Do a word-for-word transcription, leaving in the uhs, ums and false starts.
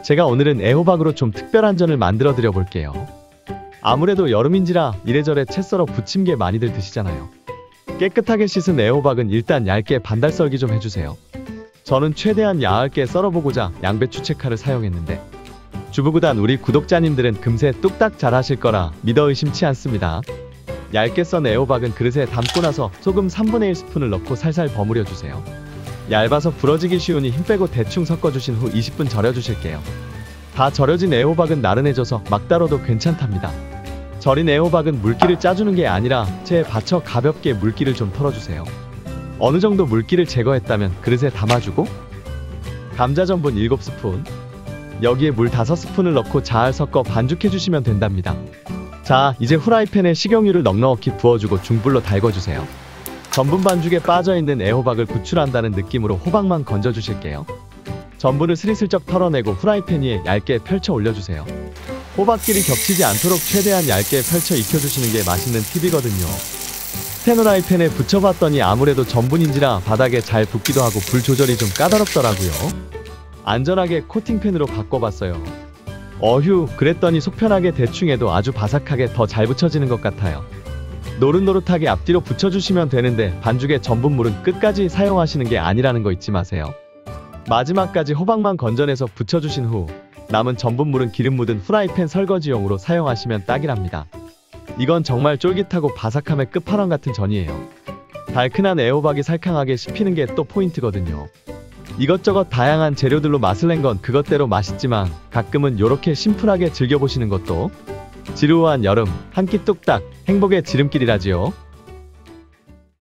제가 오늘은 애호박으로 좀 특별한 전을 만들어 드려 볼게요. 아무래도 여름인지라 이래저래 채 썰어 부침개 많이들 드시잖아요. 깨끗하게 씻은 애호박은 일단 얇게 반달 썰기 좀 해주세요. 저는 최대한 야하게 썰어보고자 양배추 채칼을 사용했는데 주부구단 우리 구독자님들은 금세 뚝딱 잘하실 거라 믿어 의심치 않습니다. 얇게 썬 애호박은 그릇에 담고 나서 소금 삼분의 일 스푼을 넣고 살살 버무려 주세요. 얇아서 부러지기 쉬우니 힘 빼고 대충 섞어주신 후 이십 분 절여주실게요. 다 절여진 애호박은 나른해져서 막 다뤄도 괜찮답니다. 절인 애호박은 물기를 짜주는 게 아니라 체에 받쳐 가볍게 물기를 좀 털어주세요. 어느 정도 물기를 제거했다면 그릇에 담아주고 감자 전분 일곱 스푼, 여기에 물 다섯 스푼을 넣고 잘 섞어 반죽해주시면 된답니다. 자, 이제 후라이팬에 식용유를 넉넉히 부어주고 중불로 달궈주세요. 전분 반죽에 빠져있는 애호박을 구출한다는 느낌으로 호박만 건져주실게요. 전분을 스리슬쩍 털어내고 후라이팬 위에 얇게 펼쳐 올려주세요. 호박끼리 겹치지 않도록 최대한 얇게 펼쳐 익혀주시는 게 맛있는 팁이거든요. 스텐 후라이팬에 붙여봤더니 아무래도 전분인지라 바닥에 잘 붙기도 하고 불 조절이 좀 까다롭더라고요. 안전하게 코팅팬으로 바꿔봤어요. 어휴, 그랬더니 속편하게 대충 해도 아주 바삭하게 더 잘 붙여지는 것 같아요. 노릇노릇하게 앞뒤로 붙여주시면 되는데 반죽에 전분물은 끝까지 사용하시는 게 아니라는 거 잊지 마세요. 마지막까지 호박만 건져내서 붙여주신 후 남은 전분물은 기름 묻은 후라이팬 설거지용으로 사용하시면 딱이랍니다. 이건 정말 쫄깃하고 바삭함의 끝판왕 같은 전이에요. 달큰한 애호박이 살캉하게 씹히는 게 또 포인트거든요. 이것저것 다양한 재료들로 맛을 낸 건 그것대로 맛있지만 가끔은 요렇게 심플하게 즐겨보시는 것도 지루한 여름 한 끼 뚝딱 행복의 지름길이라지요.